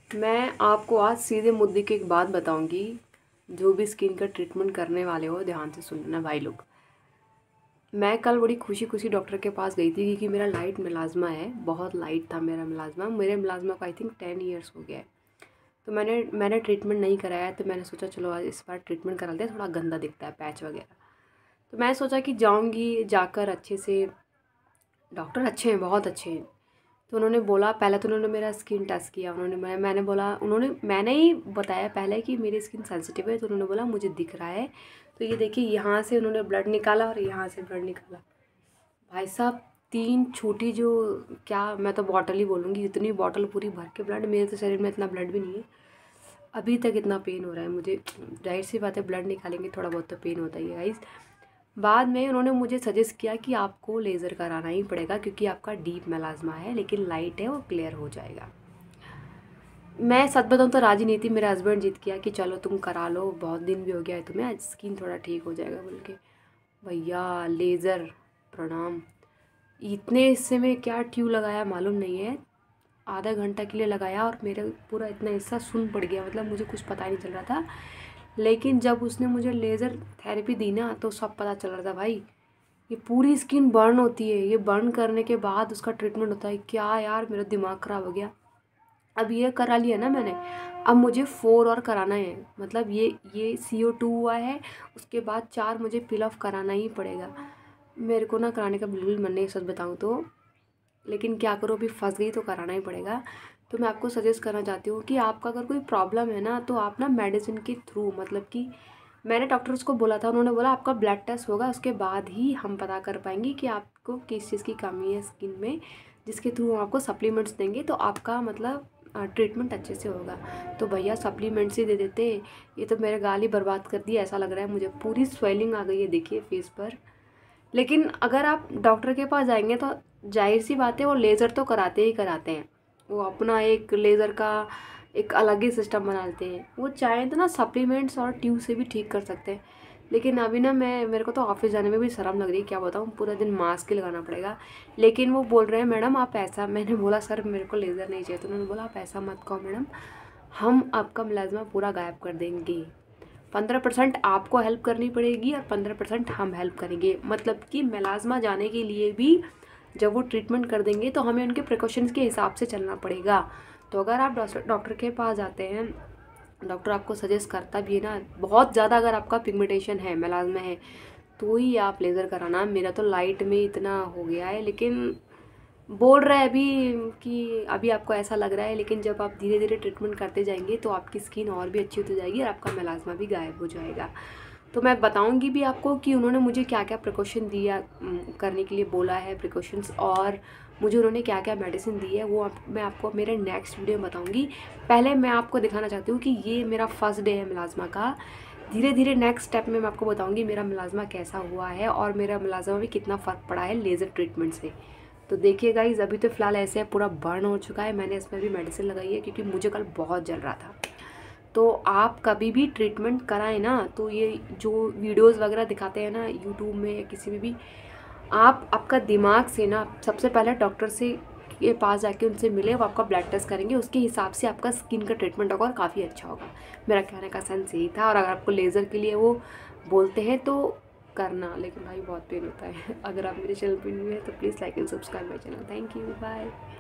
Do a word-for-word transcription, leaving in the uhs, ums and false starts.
मैं आपको आज सीधे मुद्दे की एक बात बताऊंगी। जो भी स्किन का ट्रीटमेंट करने वाले हो ध्यान से सुनना भाई लोग। मैं कल बड़ी खुशी खुशी डॉक्टर के पास गई थी क्योंकि मेरा लाइट मिलाज़्मा है, बहुत लाइट था मेरा मिलाज़्मा। मेरे मिलाज़्मा को आई थिंक टेन ईयर्स हो गया है। तो मैंने मैंने ट्रीटमेंट नहीं कराया, तो मैंने सोचा चलो आज इस बार ट्रीटमेंट करा लेते हैं, थोड़ा गंदा दिखता है पैच वगैरह। तो मैं सोचा कि जाऊँगी जाकर अच्छे से। डॉक्टर अच्छे हैं, बहुत अच्छे हैं। तो उन्होंने बोला, पहले तो उन्होंने मेरा स्किन टेस्ट किया। उन्होंने मैं मैंने बोला उन्होंने मैंने ही बताया पहले कि मेरी स्किन सेंसिटिव है। तो उन्होंने बोला मुझे दिख रहा है। तो ये देखिए, यहाँ से उन्होंने ब्लड निकाला और यहाँ से ब्लड निकाला। भाई साहब, तीन छोटी जो, क्या मैं तो बॉटल ही बोलूँगी, इतनी बॉटल पूरी भर के ब्लड। मेरे तो शरीर में इतना ब्लड भी नहीं है। अभी तक इतना पेन हो रहा है मुझे। जाहिर सी बात है, ब्लड निकालेंगे थोड़ा बहुत तो पेन होता ही है गाइस। बाद में उन्होंने मुझे सजेस्ट किया कि आपको लेज़र कराना ही पड़ेगा क्योंकि आपका डीप मेलाज़्मा है, लेकिन लाइट है, वो क्लियर हो जाएगा। मैं सच बताऊँ तो राजी नहीं थी। मेरा हस्बैंड जिद किया कि चलो तुम करा लो, बहुत दिन भी हो गया है तुम्हें, स्किन थोड़ा ठीक हो जाएगा बोल के। भैया लेज़र, प्रणाम। इतने हिस्से में क्या ट्यूब लगाया मालूम नहीं है। आधा घंटा के लिए लगाया और मेरा पूरा इतना हिस्सा सुन पड़ गया, मतलब मुझे कुछ पता ही नहीं चल रहा था। लेकिन जब उसने मुझे लेज़र थेरेपी दी ना, तो सब पता चल रहा था भाई। ये पूरी स्किन बर्न होती है, ये बर्न करने के बाद उसका ट्रीटमेंट होता है। क्या यार, मेरा दिमाग ख़राब हो गया। अब ये करा लिया ना मैंने, अब मुझे फोर और कराना है। मतलब ये ये सी ओ टू हुआ है, उसके बाद चार मुझे पिल ऑफ कराना ही पड़ेगा। मेरे को ना कराने का बिल्कुल मन नहीं, सच बताऊँ तो। लेकिन क्या करूँ, अभी फंस गई तो कराना ही पड़ेगा। तो मैं आपको सजेस्ट करना चाहती हूँ कि आपका अगर कोई प्रॉब्लम है ना, तो आप ना मेडिसिन के थ्रू, मतलब कि मैंने डॉक्टर्स को बोला था, उन्होंने बोला आपका ब्लड टेस्ट होगा, उसके बाद ही हम पता कर पाएंगे कि आपको किस चीज़ की कमी है स्किन में, जिसके थ्रू हम आपको सप्लीमेंट्स देंगे तो आपका मतलब ट्रीटमेंट अच्छे से होगा। तो भैया सप्लीमेंट्स ही दे देते। ये तो मेरे गाल ही बर्बाद कर दिया ऐसा लग रहा है मुझे। पूरी स्वेलिंग आ गई है देखिए फेस पर। लेकिन अगर आप डॉक्टर के पास जाएंगे तो जाहिर सी बात है, वो लेज़र तो कराते ही कराते हैं। वो अपना एक लेज़र का एक अलग ही सिस्टम बनाते हैं। वो चाहें तो ना सप्लीमेंट्स और ट्यूब से भी ठीक कर सकते हैं। लेकिन अभी ना मैं मेरे को तो ऑफिस जाने में भी शर्म लग रही है, क्या बताऊँ, पूरा दिन मास्क ही लगाना पड़ेगा। लेकिन वो बोल रहे हैं मैडम आप ऐसा, मैंने बोला सर मेरे को लेज़र नहीं चाहिए। तो उन्होंने बोला आप ऐसा मत कहो मैडम, हम आपका मिलाज़्मा पूरा गायब कर देंगे। पंद्रह परसेंट आपको हेल्प करनी पड़ेगी और पंद्रह परसेंट हम हेल्प करेंगे। मतलब कि मेलाज़्मा जाने के लिए भी जब वो ट्रीटमेंट कर देंगे तो हमें उनके प्रिकॉशंस के हिसाब से चलना पड़ेगा। तो अगर आप डॉक्टर के पास जाते हैं, डॉक्टर आपको सजेस्ट करता भी है ना, बहुत ज़्यादा अगर आपका पिगमेंटेशन है, मेलाज़्मा है, तो ही आप लेज़र कराना। मेरा तो लाइट में इतना हो गया है, लेकिन बोल रहा है अभी कि अभी आपको ऐसा लग रहा है, लेकिन जब आप धीरे धीरे ट्रीटमेंट करते जाएंगे तो आपकी स्किन और भी अच्छी होती जाएगी और आपका मेलाज़्मा भी गायब हो जाएगा। तो मैं बताऊंगी भी आपको कि उन्होंने मुझे क्या क्या प्रिकॉशन दिया करने के लिए बोला है, प्रिकॉशंस, और मुझे उन्होंने क्या क्या मेडिसिन दी है, वो आप, मैं आपको मेरे नेक्स्ट वीडियो में बताऊंगी। पहले मैं आपको दिखाना चाहती हूँ कि ये मेरा फर्स्ट डे है मिलाज़्मा का। धीरे धीरे नेक्स्ट स्टेप में मैं आपको बताऊंगी मेरा मिलाज़्मा कैसा हुआ है और मेरा मिलाज़्मा में कितना फ़र्क पड़ा है लेज़र ट्रीटमेंट से। तो देखिए गाइस, अभी तो फ़िलहाल ऐसे है, पूरा बर्न हो चुका है। मैंने इसमें भी मेडिसिन लगाई है क्योंकि मुझे कल बहुत जल रहा था। तो आप कभी भी ट्रीटमेंट कराएं ना, तो ये जो वीडियोस वगैरह दिखाते हैं ना यूट्यूब में या किसी में भी, आप आपका दिमाग से ना सबसे पहले डॉक्टर से के पास जाके उनसे मिले, वो आपका ब्लड टेस्ट करेंगे, उसके हिसाब से आपका स्किन का ट्रीटमेंट होगा और काफ़ी अच्छा होगा। मेरा कहने का सेंस यही था। और अगर आपको लेज़र के लिए वो बोलते हैं तो करना, लेकिन भाई बहुत पेन होता है। अगर आप मेरे चैनल पर न्यू है तो please like and subscribe my channel. Thank you, bye.